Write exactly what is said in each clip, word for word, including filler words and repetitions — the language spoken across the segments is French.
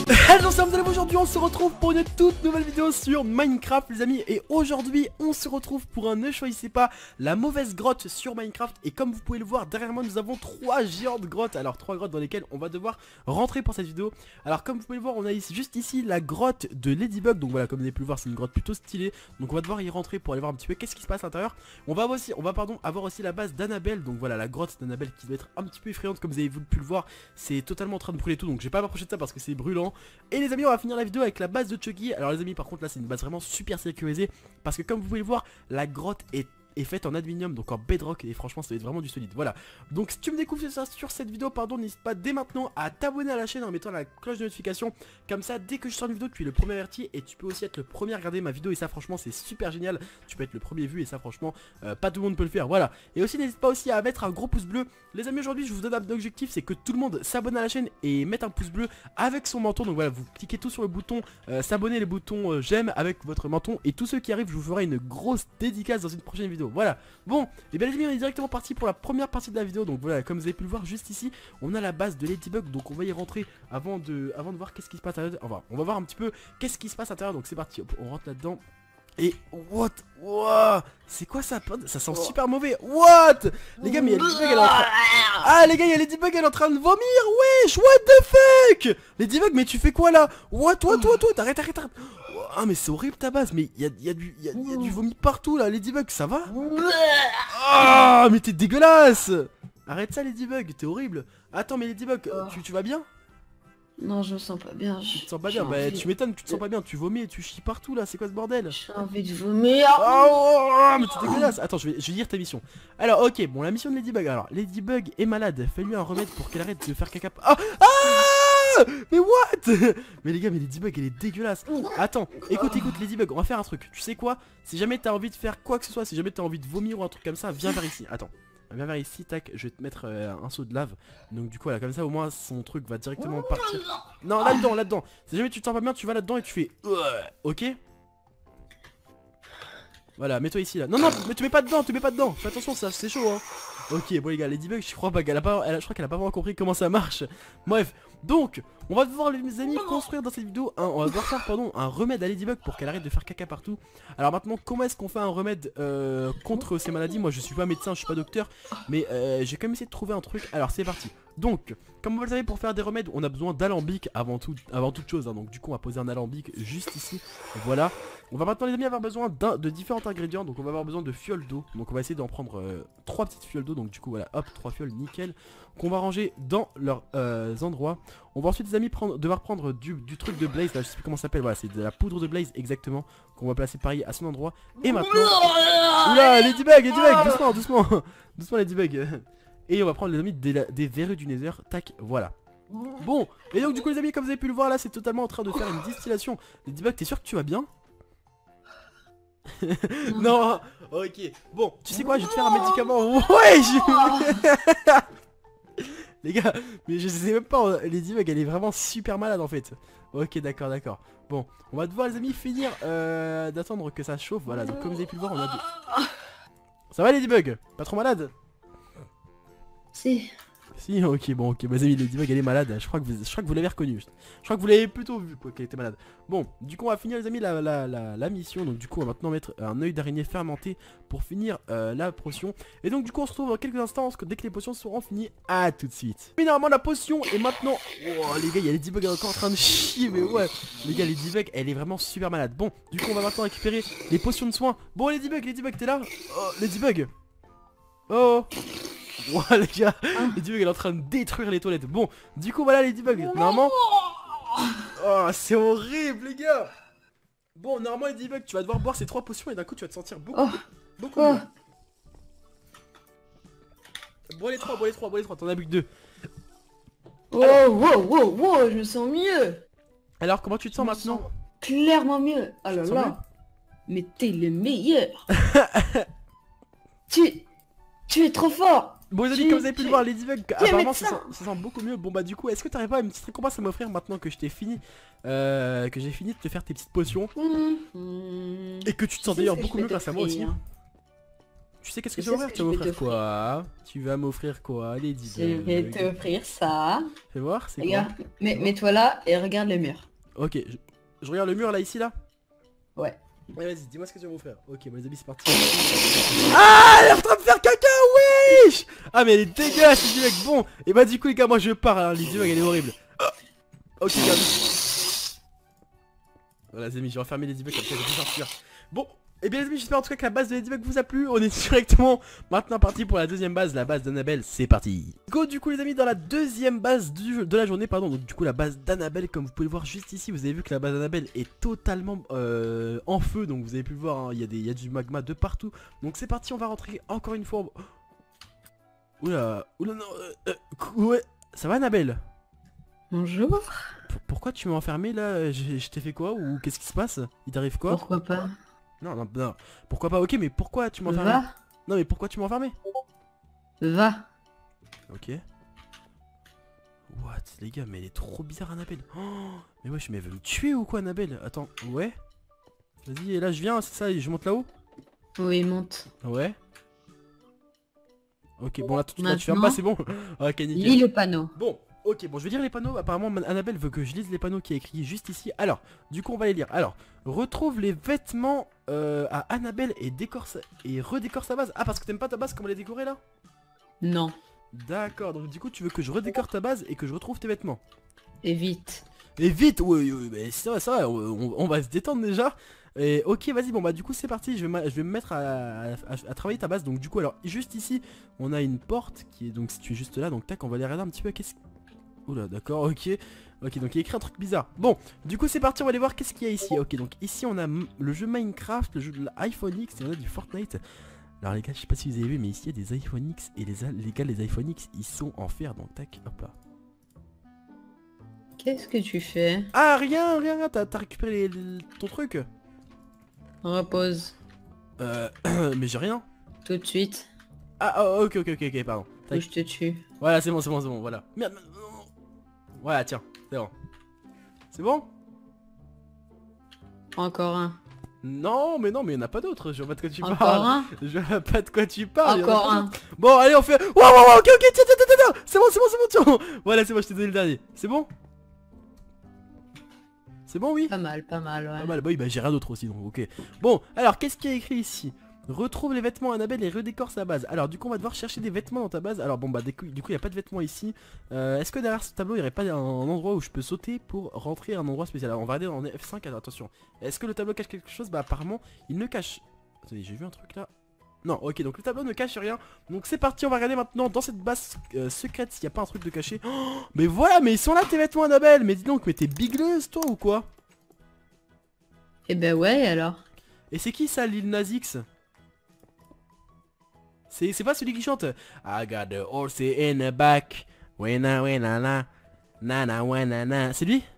Hello, salut, aujourd'hui on se retrouve pour une toute nouvelle vidéo sur Minecraft les amis. Et aujourd'hui on se retrouve pour un ne choisissez pas la mauvaise grotte sur Minecraft. Et comme vous pouvez le voir derrière moi nous avons trois géantes grottes. Alors trois grottes dans lesquelles on va devoir rentrer pour cette vidéo. Alors comme vous pouvez le voir on a ici, juste ici la grotte de Ladybug. Donc voilà, comme vous avez pu le voir c'est une grotte plutôt stylée. Donc on va devoir y rentrer pour aller voir un petit peu qu'est-ce qui se passe à l'intérieur. On va aussi, on va pardon avoir aussi la base d'Annabelle. Donc voilà la grotte d'Annabelle qui doit être un petit peu effrayante. Comme vous avez pu le voir c'est totalement en train de brûler tout. Donc je vais pas m'approcher de ça parce que c'est brûlant. Et les amis on va finir la vidéo avec la base de Chucky. Alors les amis par contre là c'est une base vraiment super sécurisée. Parce que comme vous pouvez le voir la grotte est est faite en aluminium, donc en bedrock, et franchement ça va être vraiment du solide. Voilà, donc si tu me découvres ça sur cette vidéo, pardon, n'hésite pas dès maintenant à t'abonner à la chaîne en mettant la cloche de notification. Comme ça dès que je sors une vidéo tu es le premier averti. Et tu peux aussi être le premier à regarder ma vidéo. Et ça franchement c'est super génial. Tu peux être le premier vu et ça franchement euh, pas tout le monde peut le faire. Voilà, et aussi n'hésite pas aussi à mettre un gros pouce bleu. Les amis aujourd'hui je vous donne un objectif, c'est que tout le monde s'abonne à la chaîne et mette un pouce bleu avec son menton. Donc voilà, vous cliquez tout sur le bouton euh, s'abonner, les boutons euh, j'aime avec votre menton. Et tous ceux qui arrivent je vous ferai une grosse dédicace dans une prochaine vidéo. Voilà, bon et bien les amis on est directement parti pour la première partie de la vidéo. Donc voilà, comme vous avez pu le voir juste ici on a la base de Ladybug. Donc on va y rentrer avant de, avant de voir qu'est-ce qui se passe à l'intérieur. Enfin, on va voir un petit peu qu'est-ce qui se passe à l'intérieur. Donc c'est parti, hop, on rentre là-dedans. Et what, wow, c'est quoi ça? Ça sent super mauvais. What? Les gars mais il y a Ladybug elle est en train... Ah les gars il y a Ladybug elle est en train de vomir. Wesh, what the fuck? Ladybug mais tu fais quoi là? What, what, what, what? Arrête, arrête, arrête. Ah mais c'est horrible ta base. Mais il y a, y, a du, y, a, y a du vomi partout là. Ladybug ça va? Ah mais t'es dégueulasse. Arrête ça Ladybug, t'es horrible. Attends mais Ladybug, tu, tu vas bien? Non, je me sens pas bien. Tu te sens pas bien? Bah envie... tu m'étonnes, tu te sens pas bien, tu vomis et tu chies partout là, c'est quoi ce bordel? J'ai envie de vomir. Oh, oh, oh mais t'es dégueulasse. Attends, je vais, je vais lire ta mission. Alors ok, bon la mission de Ladybug. Alors Ladybug est malade, fais-lui un remède pour qu'elle arrête de faire caca. Ah, ah mais what? Mais les gars, mais Ladybug elle est dégueulasse. Attends, écoute, écoute Ladybug, on va faire un truc. Tu sais quoi? Si jamais t'as envie de faire quoi que ce soit, si jamais t'as envie de vomir ou un truc comme ça, viens vers ici. Attends. Viens vers ici, tac, je vais te mettre euh, un seau de lave. Donc du coup voilà, comme ça au moins son truc va directement partir. Non, là-dedans, là-dedans. Si jamais tu te sens pas bien, tu vas là-dedans et tu fais ok. Voilà, mets-toi ici là. Non, non, mais tu mets pas dedans, tu mets pas dedans. Fais attention, ça c'est chaud hein. Ok, bon les gars, Ladybug, je crois pas qu'elle a pas, elle, je crois qu'elle a pas vraiment compris comment ça marche. Bref, donc, on va devoir les amis construire dans cette vidéo, un, on va devoir faire pardon un remède à Ladybug pour qu'elle arrête de faire caca partout. Alors maintenant, comment est-ce qu'on fait un remède euh, contre ces maladies? Moi, je suis pas médecin, je suis pas docteur, mais euh, j'ai quand même essayé de trouver un truc. Alors c'est parti. Donc, comme vous le savez, pour faire des remèdes, on a besoin d'alambic avant tout, avant toute chose. Hein. Donc du coup, on va poser un alambic juste ici. Voilà. On va maintenant les amis avoir besoin de différents ingrédients. Donc on va avoir besoin de fioles d'eau. Donc on va essayer d'en prendre euh, trois petites fioles d'eau. Donc du coup voilà, hop, trois fioles, nickel. Qu'on va ranger dans leurs euh, endroits. On va ensuite les amis prendre, devoir prendre du, du truc de Blaze. Là je sais plus comment ça s'appelle. Voilà, c'est de la poudre de Blaze exactement. Qu'on va placer pareil à son endroit. Et maintenant... Oula, Ladybug, Ladybug, doucement, doucement. Doucement Ladybug. Et on va prendre les amis des, des verrues du Nether. Tac, voilà. Bon, et donc du coup les amis, comme vous avez pu le voir là, c'est totalement en train de faire une distillation. Ladybug, t'es sûr que tu vas bien? Non, ok. Bon, tu sais quoi, je vais te faire un médicament. Ouais, je... Les gars, mais je sais même pas, Ladybug elle est vraiment super malade en fait. Ok, d'accord, d'accord. Bon, on va devoir les amis finir euh, d'attendre que ça chauffe. Voilà, donc comme vous avez pu le voir, on a deux... Ça va Ladybug? Pas trop malade? Si. Si, ok, bon, ok, mes amis, Ladybug elle est malade, je crois que vous, je crois que vous l'avez reconnu. Je crois que vous l'avez plutôt vu quoi, qu'elle était malade. Bon, du coup on va finir les amis la, la, la, la mission. Donc du coup on va maintenant mettre un œil d'araignée fermenté pour finir euh, la potion. Et donc du coup on se retrouve dans quelques instants parce que dès que les potions seront finies, à tout de suite. Mais normalement la potion est maintenant... Oh les gars, il y a Ladybug encore en train de chier, mais ouais. Les gars, Ladybug elle est vraiment super malade. Bon, du coup on va maintenant récupérer les potions de soins. Bon Ladybug, Ladybug t'es là? Oh, Ladybug. Oh. Wow les gars, ah. Ladybug elle est en train de détruire les toilettes. Bon, du coup voilà Ladybug, normalement... Oh c'est horrible les gars. Bon, normalement Ladybug tu vas devoir boire ces trois potions et d'un coup tu vas te sentir beaucoup, oh. beaucoup oh. mieux. Bois les trois, bois les trois, bois les trois, t'en as bu que deux. Oh wow wow wow, je me sens mieux. Alors comment tu te sens je maintenant? Sens clairement mieux. Ah là là, mais t'es le meilleur. tu... Tu es trop fort. Bon les amis, comme vous avez pu le voir, Ladybug apparemment ça sent, ça sent beaucoup mieux. Bon bah du coup, est-ce que t'arrives pas à une petite récompense à m'offrir maintenant que je t'ai fini euh, que j'ai fini de te faire tes petites potions mmh. Et que tu te sens d'ailleurs beaucoup mieux grâce à moi aussi. Tu sais qu'est-ce que Je tu vas sais m'offrir? ce Tu vas que je vais m'offrir quoi? Tu vas m'offrir quoi? Les Je vais bugs. t'offrir ça. Fais voir, c'est quoi? Regarde, mets- mets-toi là et regarde le mur. Ok, je... je regarde le mur là, ici là. Ouais. Ouais, vas-y, dis-moi ce que tu vas m'offrir. Ok, bon les amis, c'est parti. Ah, elle est en train de faire caca, wesh. Ah, mais elle est dégueulasse, les mec. Bon, et bah du coup les gars, moi je pars, hein, les bugs, elle est horrible. Ah. Ok, regarde. Voilà les amis, je vais enfermer les bugs comme ça, je vais sortir. Bon, et bien les amis, j'espère en tout cas que la base de Ladybugs vous a plu. On est directement maintenant parti pour la deuxième base, la base d'Annabelle. C'est parti. Go du coup les amis dans la deuxième base du, de la journée, pardon. Donc du coup la base d'Annabelle, comme vous pouvez le voir juste ici, vous avez vu que la base d'Annabelle est totalement euh, en feu. Donc vous avez pu le voir, hein, il y a des, il y a du magma de partout. Donc c'est parti, on va rentrer encore une fois. Oula, oula non, euh, euh, ouais. Ça va Annabelle? Bonjour. P Pourquoi tu m'as enfermé là? Je, je t'ai fait quoi? Ou qu'est-ce qui se passe? Il t'arrive quoi? Pourquoi pas? Non, non, non. Pourquoi pas? Ok, mais pourquoi tu m'as enfermé? Va. Non, mais pourquoi tu m'as enfermé? Va. Ok. What? Les gars, mais elle est trop bizarre, Annabelle. Oh, mais wesh, mais elle veut me tuer ou quoi, Annabelle? Attends, ouais. Vas-y, et là, je viens, c'est ça, et je monte là-haut? Oui, monte. Ouais. Ok, bon, là, tout, là tu Maintenant, fermes pas, c'est bon. Ok, nickel. Lis le panneau. Bon, ok, bon, je vais lire les panneaux. Apparemment, Annabelle veut que je lise les panneaux qui est écrit juste ici. Alors, du coup, on va les lire. Alors, retrouve les vêtements euh, à Annabelle et décore sa... et redécore sa base. Ah, parce que t'aimes pas ta base, comment elle est décorée là? Non. D'accord, donc du coup, tu veux que je redécore ta base et que je retrouve tes vêtements. Et vite. Et vite, oui, oui, mais ça va, ça va, on, on va se détendre déjà. Et ok, vas-y, bon bah du coup c'est parti, je vais, je vais me mettre à, à, à travailler ta base. Donc du coup, alors juste ici, on a une porte qui est donc située juste là. Donc tac, on va aller regarder un petit peu qu'est-ce... Oula, d'accord, ok. Ok, donc il y a écrit un truc bizarre. Bon, du coup c'est parti, on va aller voir qu'est-ce qu'il y a ici. Ok, donc ici on a le jeu Minecraft, le jeu de l'iPhone X et on a du Fortnite. Alors les gars, je sais pas si vous avez vu, mais ici il y a des iPhone X et les, les gars, les iPhone X, ils sont en fer. Donc tac, hop là. Qu'est-ce que tu fais? Ah, rien, rien, rien, t'as récupéré les, les, ton truc? Repose. Euh, mais j'ai rien. Tout de suite. Ah, oh, ok, ok, ok, ok, pardon. Ou je te tue. Voilà, c'est bon, c'est bon, c'est bon, voilà. Merde, merde, non. Voilà, tiens, c'est bon. C'est bon? Encore un. Non, mais non, mais il n'y en a pas d'autres, je vois pas de quoi tu Encore parles. un. Je vois pas de quoi tu parles. Encore un. Bon, allez, on fait... Wow, wow, wow, ok, ok, tiens, tiens, tiens, tiens, c'est bon, c'est bon, c'est bon, tiens. Voilà, c'est bon, je t'ai donné le dernier. C'est bon? C'est bon, oui? Pas mal, pas mal, ouais. Pas mal, bah oui, bah j'ai rien d'autre aussi, donc ok. Bon, alors, qu'est-ce qu'il y a écrit ici? Retrouve les vêtements Annabelle et redécore sa base. Alors du coup on va devoir chercher des vêtements dans ta base. Alors bon bah du coup il n'y a pas de vêtements ici. euh, Est-ce que derrière ce tableau il n'y aurait pas un, un endroit où je peux sauter pour rentrer à un endroit spécial? Alors on va regarder en F cinq, alors attention. Est-ce que le tableau cache quelque chose? Bah apparemment il ne cache... Attendez, j'ai vu un truc là. Non, ok, donc le tableau ne cache rien. Donc c'est parti, on va regarder maintenant dans cette base euh, secrète s'il n'y a pas un truc de caché. Oh, mais voilà, mais ils sont là tes vêtements Annabelle. Mais dis donc, mais t'es bigleuse toi ou quoi? Eh ben ouais alors. Et c'est qui ça, Lil Nas X? C'est pas celui qui chante I got the horse in the back. Wena wena na. Nana wena na. C'est lui?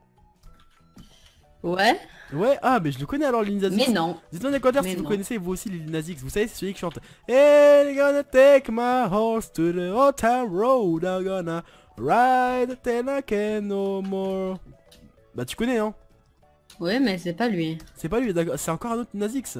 Ouais. Ouais, ah mais je le connais alors Lil Nas X. Mais non. Dites-moi dans les commentaires si Mais vous non. connaissez vous aussi Lil Nas X. Vous savez c'est celui qui chante And gonna take my horse to the old town road. I'm gonna ride till I can no more. Bah tu connais hein. Ouais mais c'est pas lui. C'est pas lui, d'accord. C'est encore un autre Nas X.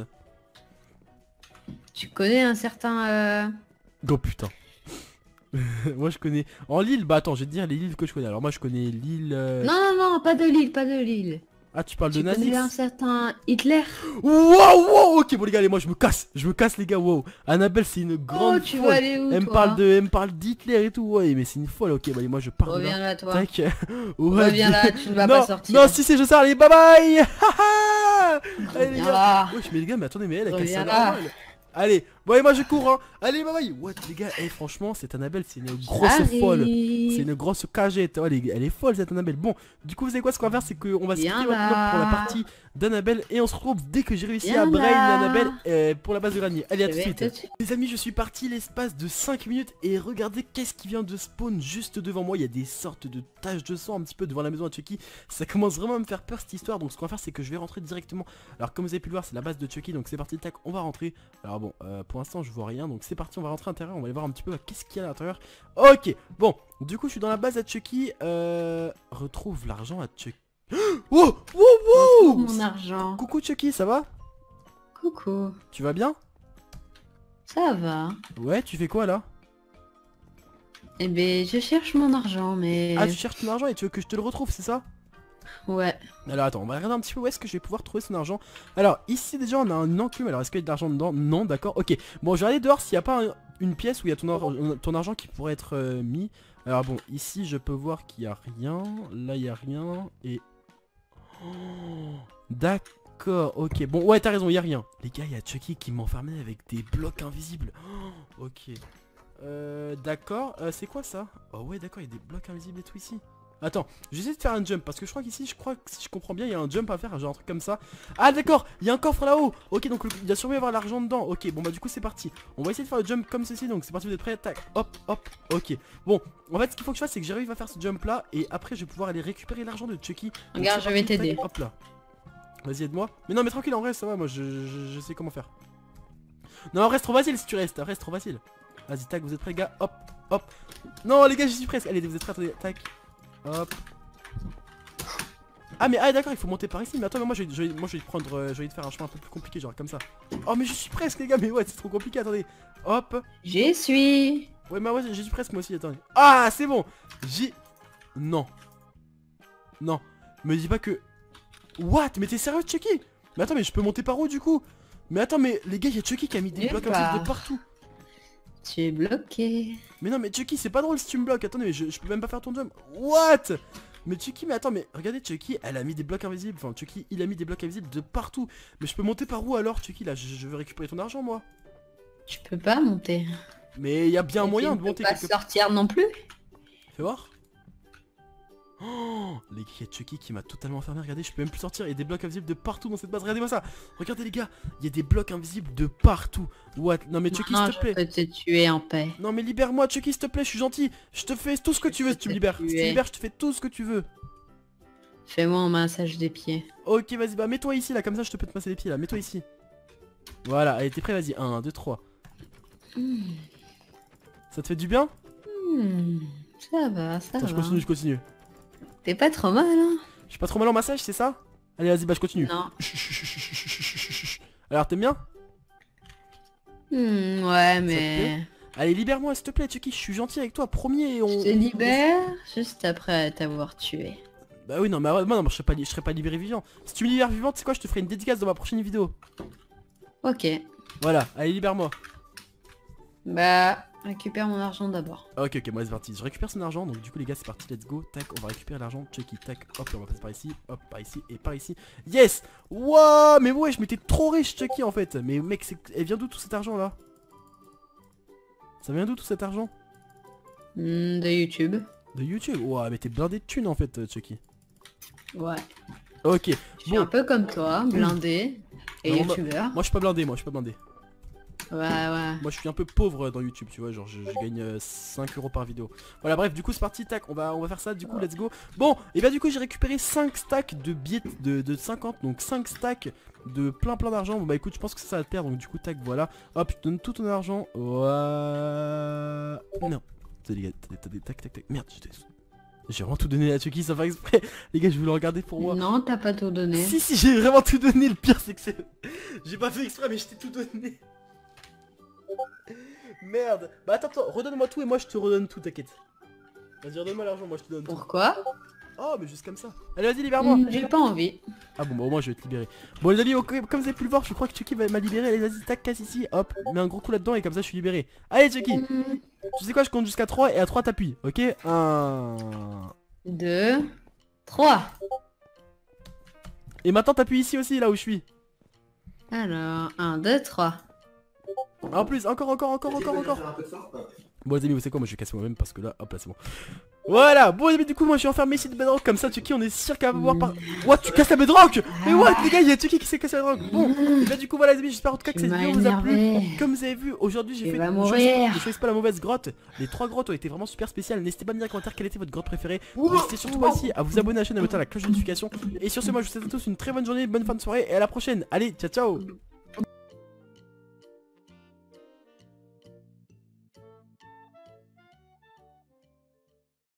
Tu connais un certain... Euh... Oh putain. Moi je connais... En Lille, bah attends, je vais te dire les Lilles que je connais. Alors moi je connais Lille... Euh... Non non non, pas de Lille, pas de Lille. Ah tu parles Tu de Nas connais X. un certain Hitler? Wow, wow, ok bon les gars, allez moi je me casse. Je me casse les gars, wow. Annabelle c'est une grande Oh tu folle. vas aller où Elle me toi? parle de... Elle me parle d'Hitler et tout, ouais mais c'est une folle, ok bah allez, moi je pars de Reviens là. là toi. Tac. Ouais, Reviens là, tu ne vas non, pas sortir. non si c'est je sors, allez bye bye. Allez les Reviens gars. là. Wesh mais les gars, mais attendez mais elle a cassé Reviens sa là. normale. Allez, bon et moi je cours hein. Allez bye bye. What les gars, eh franchement cette Annabelle c'est une grosse J'arrive. folle. C'est une grosse cagette, oh, elle, est, elle est folle cette Annabelle. Bon, du coup vous savez quoi, ce qu'on va faire c'est qu'on va se Viens quitter maintenant là. pour la partie d'Annabelle. Et on se retrouve dès que j'ai réussi Viens à brain là. Annabelle euh, pour la base de granier. Allez à Je tout de vais suite. te- Les amis, je suis parti l'espace de cinq minutes. Et regardez qu'est-ce qui vient de spawn juste devant moi. Il y a des sortes de taches de sang un petit peu devant la maison à Chucky. Ça commence vraiment à me faire peur cette histoire. Donc ce qu'on va faire c'est que je vais rentrer directement. Alors comme vous avez pu le voir c'est la base de Chucky. Donc c'est parti, tac, on va rentrer. Alors bon, euh, pour l'instant je vois rien. Donc c'est parti, on va rentrer à l'intérieur. On va aller voir un petit peu euh, qu'est-ce qu'il y a à l'intérieur. Ok, bon, du coup je suis dans la base à Chucky. euh, Retrouve l'argent à Chucky. Oh, wow, wow. Retrouve mon argent. Coucou Chucky, ça va? Coucou. Tu vas bien? Ça va. Ouais, tu fais quoi là? Eh ben, je cherche mon argent, mais... Ah, tu cherches ton argent et tu veux que je te le retrouve, c'est ça? Ouais. Alors attends, on va regarder un petit peu où est-ce que je vais pouvoir trouver son argent. Alors ici déjà on a un enclume, alors est-ce qu'il y a de l'argent dedans? Non, d'accord, ok. Bon, je vais aller dehors s'il n'y a pas un- une pièce où il y a ton, ar- ton argent qui pourrait être euh, mis. Alors bon, ici je peux voir qu'il n'y a rien, là il n'y a rien, et... Oh, d'accord, ok, bon, ouais t'as raison, il n'y a rien. Les gars, il y a Chucky qui m'enfermait avec des blocs invisibles. Oh, ok. Euh, d'accord, euh, c'est quoi ça? Oh ouais, d'accord, il y a des blocs invisibles et tout ici. Attends, j'essaie de faire un jump parce que je crois qu'ici, je crois que si je comprends bien, il y a un jump à faire, genre un truc comme ça. Ah d'accord, il y a un coffre là-haut. Ok, donc il y a sûrement y avoir l'argent dedans. Ok, bon bah du coup c'est parti. On va essayer de faire le jump comme ceci, donc c'est parti, vous êtes prêts? Tac, hop, hop, ok. Bon, en fait ce qu'il faut que je fasse c'est que j'arrive à faire ce jump là et après je vais pouvoir aller récupérer l'argent de Chucky. Donc, Regarde, c'est je vais parti, t'aider. tac, hop là. Vas-y, aide-moi. Mais non, mais tranquille, en vrai ça va, moi je, je, je sais comment faire. Non, reste trop facile si tu restes, reste trop facile. Vas-y, tac, vous êtes prêts gars? Hop, hop. Non les gars, j'y suis presque. Allez, vous êtes prêts? Attendez, tac. Hop. Ah mais ah d'accord, il faut monter par ici. Mais attends, mais moi je vais, je vais- moi je vais prendre euh, je vais te faire un chemin un peu plus compliqué, genre comme ça. Oh mais je suis presque les gars, mais ouais c'est trop compliqué, attendez. Hop. J'y suis. Ouais mais ouais j'y suis presque moi aussi, attendez. Ah c'est bon. J'y... Non. Non. Me dis pas que... What? Mais t'es sérieux Chucky? Mais attends, mais je peux monter par où du coup? Mais attends, mais les gars, il y a Chucky qui a mis des Nulle blocs comme ça de part. partout. Tu es bloqué. Mais non mais Chucky c'est pas drôle si tu me bloques. Attendez, mais je, je peux même pas faire ton jump. What? Mais Chucky, mais attends, mais regardez Chucky, elle a mis des blocs invisibles. Enfin Chucky, il a mis des blocs invisibles de partout. Mais je peux monter par où alors Chucky là? Je, je veux récupérer ton argent moi. Tu peux pas monter. Mais il y a bien Et moyen tu de ne monter peux pas quelque part. sortir non plus. Fais voir. Oh, les gars, il y a Chucky qui m'a totalement enfermé. Regardez, je peux même plus sortir. Il y a des blocs invisibles de partout dans cette base. Regardez-moi ça. Regardez les gars, il y a des blocs invisibles de partout. What? Non mais Chucky, Non, s'il te plaît. je peux te tuer en paix. Non mais libère-moi Chucky, s'il te plaît, je suis gentil. Je te fais tout ce que tu veux si tu me libères. Si tu me libères, je te fais tout ce que tu veux. Fais-moi un massage des pieds. Ok, vas-y, bah mets-toi ici là, comme ça je te peux te masser les pieds là. Mets-toi ici. Voilà, allez, t'es prêt? Vas-y, un, deux, trois. Hmm. Ça te fait du bien? Hmm, Ça va, ça Attends, je va. continue, je continue. T'es pas trop mal, hein? Je suis pas trop mal en massage, c'est ça? Allez, vas-y, bah je continue. Non. Alors, t'aimes bien? Hmm, ouais, mais... Allez, libère-moi, s'il te plaît, Chucky, je suis gentil avec toi, promis, et on... Je te libère juste après t'avoir tué. Bah oui, non, mais moi, non, je serais pas, li- je serais pas libéré vivant. Si tu me libères vivant, tu sais quoi, je te ferai une dédicace dans ma prochaine vidéo. Ok. Voilà, allez, libère-moi. Bah, récupère mon argent d'abord. Ok, ok, moi c'est parti. Je récupère son argent, donc du coup les gars c'est parti, let's go. Tac, on va récupérer l'argent, Chucky, tac, hop, on va passer par ici, hop, par ici et par ici. Yes. Wouah, mais ouais, je m'étais trop riche Chucky en fait. Mais mec, c'est... elle vient d'où tout cet argent là? Ça vient d'où tout cet argent? Hmm, de YouTube. De YouTube. Ouah, mais t'es blindé de thunes en fait, euh, Chucky. Ouais. Ok, Je suis bon. un peu comme toi, blindé. Et Non, moi- youtubeur. Moi je suis pas blindé, moi je suis pas blindé. Ouais, ouais. Moi je suis un peu pauvre dans YouTube, tu vois, genre je, je gagne euh, cinq euros par vidéo. Voilà, bref, du coup c'est parti, tac, on va, on va faire ça, du coup, let's go. Bon, et bah du coup j'ai récupéré cinq stacks de billets de, de cinquante, donc cinq stacks de plein plein d'argent. Bon bah écoute, je pense que ça, ça va te plaire, donc du coup, tac, voilà. Hop, je te donne tout ton argent. Ouah. Non. Attendez, les gars, attendez, attendez, tac, tac, tac. Merde, j'étais... J'ai vraiment tout donné à Chucky sans faire exprès. Les gars, je voulais regarder pour moi. Non, t'as pas tout donné. Si, si, j'ai vraiment tout donné. Le pire, c'est que c'est... J'ai pas fait exprès, mais je t'ai tout donné. Merde. Bah attends, attends, redonne-moi tout et moi je te redonne tout, t'inquiète. Vas-y, redonne-moi l'argent, moi je te donne tout. Pourquoi? Oh, mais juste comme ça. Allez, vas-y, libère-moi. Hmm, J'ai pas envie. Ah bon, bah au moins je vais te libérer. Bon les amis, ok, comme vous avez pu le voir, je crois que Chucky va m'a libéré. Allez, vas-y, tac, casse ici, hop, mets un gros coup là-dedans et comme ça je suis libéré. Allez Chucky, Hmm, tu sais quoi, je compte jusqu'à trois et à trois t'appuies, ok? un... Deux. Trois. Et maintenant t'appuies ici aussi, là où je suis. Alors, un, deux, trois. En plus, encore, encore, encore, encore, encore. Bon les amis, vous savez quoi, moi je vais casser moi-même parce que là, hop là c'est bon. Voilà, bon les amis, du coup moi je suis enfermé ici de bedrock, comme ça Chucky on est sûr qu'elle va voir par... What, tu casses la bedrock? Mais what les gars, il y a Chucky qui s'est cassé la bedrock. Bon, et bah du coup voilà les amis, j'espère en tout cas que Tu cette m'as vidéo vous a plu. énervé. Comme vous avez vu, aujourd'hui j'ai Tu fait... vas ne mourir. choisissez- Ne choisissez pas la mauvaise grotte. Les trois grottes ont été vraiment super spéciales. N'hésitez pas à me dire en commentaire quelle était votre grotte préférée. N'hésitez surtout pas aussi à vous abonner à la chaîne et à mettre la cloche de notification. Et sur ce, moi je vous souhaite à tous une très bonne journée, bonne fin de soirée et à la prochaine. Allez, ciao ciao.